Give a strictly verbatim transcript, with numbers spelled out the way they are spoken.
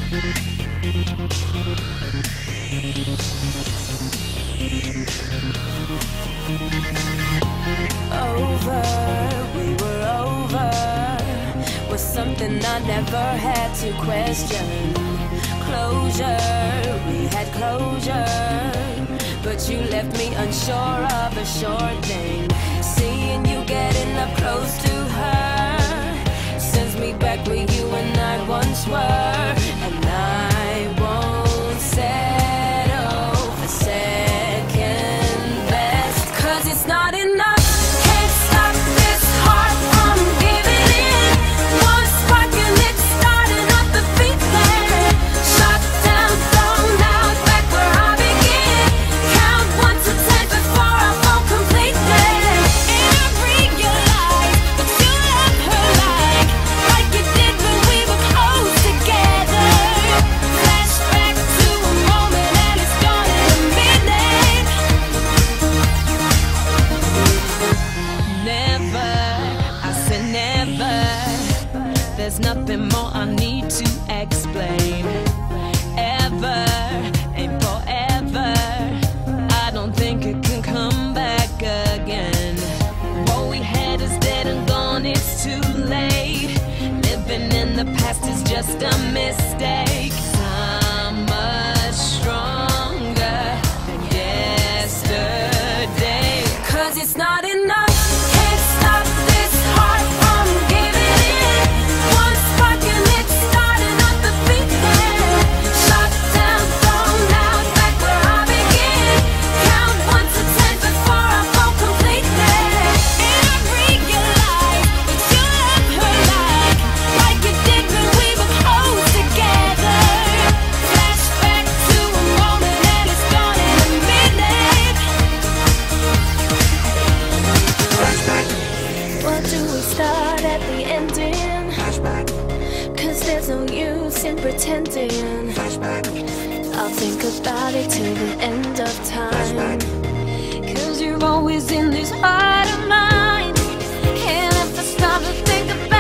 Over, we were over, was something I never had to question. Closure, we had closure, but you left me unsure of a sure thing. Seeing you getting up close to her sends me back where you and I once were. And I won't settle for second best, 'cause it's not enough. Can't stop this heart from giving in. One spark and it's starting up the beat there. Shut down, thrown out, back where I begin. Count one to ten before I fall completely. And I realize what you left her like, like you did when we were close together. Flashback to a moment and it's gone in a minute. Never, I said never. There's nothing more I need to explain. Ever, ain't forever. I don't think it can come back again. What we had is dead and gone, it's too late. Living in the past is just a mistake. I'm much stronger than yesterday. 'Cause it's not enough. Can't stop this heart from giving in. One spark and it's starting up the beat there. Shut down, thrown out, back where I begin. Count one to ten before I fall completely. And I realize what you left her like, like you did when we were close together. Flashback to a moment and it's gone in a minute. What do we start at the ending? Flashback. 'Cause there's no use in pretending. Flashback. I'll think about it till the end of time. Flashback. 'Cause you're always in this heart of mine. Can't ever stop to think about